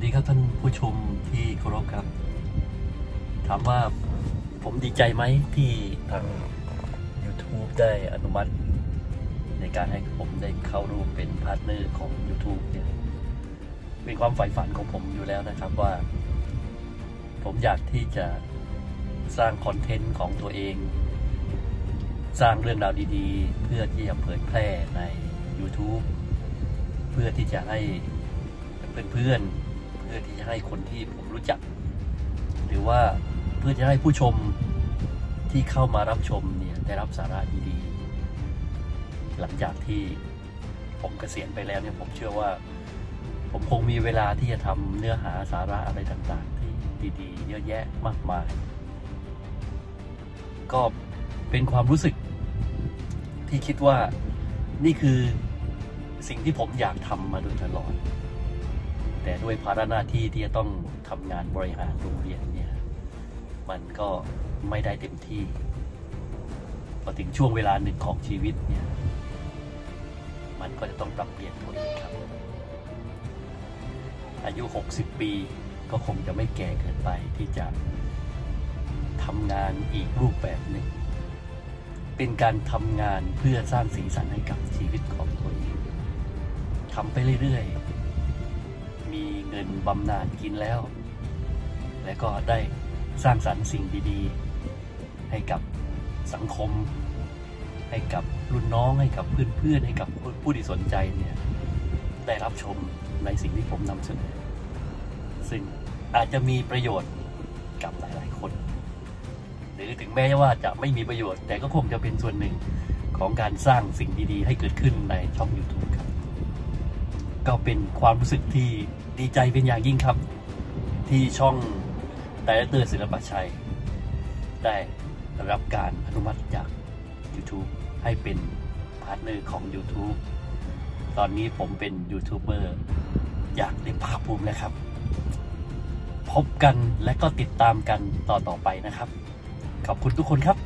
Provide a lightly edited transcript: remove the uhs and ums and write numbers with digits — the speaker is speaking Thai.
ดีครับท่านผู้ชมที่เคารพครับถามว่าผมดีใจไหมที่ทาง YouTube ได้อนุมัติในการให้ผมได้เข้าร่วมเป็นพาร์ทเนอร์ของ YouTube เนี่ยเป็นความใฝ่ฝันของผมอยู่แล้วนะครับว่าผมอยากที่จะสร้างคอนเทนต์ของตัวเองสร้างเรื่องราวดีๆเพื่อที่จะเผยแพร่ใน YouTube เพื่อที่จะให้เพื่อนๆเพื่อที่จะให้คนที่ผมรู้จักหรือว่าเพื่อจะให้ผู้ชมที่เข้ามารับชมเนี่ยได้รับสาระดีๆหลังจากที่ผมเกษียณไปแล้วเนี่ยผมเชื่อว่าผมคงมีเวลาที่จะทำเนื้อหาสาระอะไรต่างๆที่ดีๆเยอะแยะมากมายก็เป็นความรู้สึกที่คิดว่านี่คือสิ่งที่ผมอยากทำมาโดยตลอดแต่ด้วยภาระหน้าที่ที่จะต้องทำงานบริหารโรงเรียนเนี่ยมันก็ไม่ได้เต็มที่พอถึงช่วงเวลาหนึ่งของชีวิตเนี่ยมันก็จะต้องปรับเปลี่ยนตัวเองครับอายุ60 ปีก็คงจะไม่แก่เกินไปที่จะทำงานอีกรูปแบบหนึ่งเป็นการทำงานเพื่อสร้างสีสันให้กับชีวิตของตัวเองทำไปเรื่อยๆมีเงินบำนาญกินแล้วและก็ได้สร้างสรรค์สิ่งดีๆให้กับสังคมให้กับรุ่นน้องให้กับเพื่อนๆให้กับผู้ที่สนใจเนี่ยได้รับชมในสิ่งที่ผมนำเสนอซึ่งอาจจะมีประโยชน์กับหลายๆคนหรือถึงแม้ว่าจะไม่มีประโยชน์แต่ก็คงจะเป็นส่วนหนึ่งของการสร้างสิ่งดีๆให้เกิดขึ้นในช่อง YouTube ครับก็เป็นความรู้สึกที่ดีใจเป็นอย่างยิ่งครับที่ช่องไดเรคเตอร์ศิลปชัยได้รับการอนุมัติจาก YouTube ให้เป็นพาร์ทเนอร์ของ YouTube ตอนนี้ผมเป็นยูทูบเบอร์อย่างเต็มภาคภูมิแล้วครับพบกันและก็ติดตามกันต่อไปนะครับขอบคุณทุกคนครับ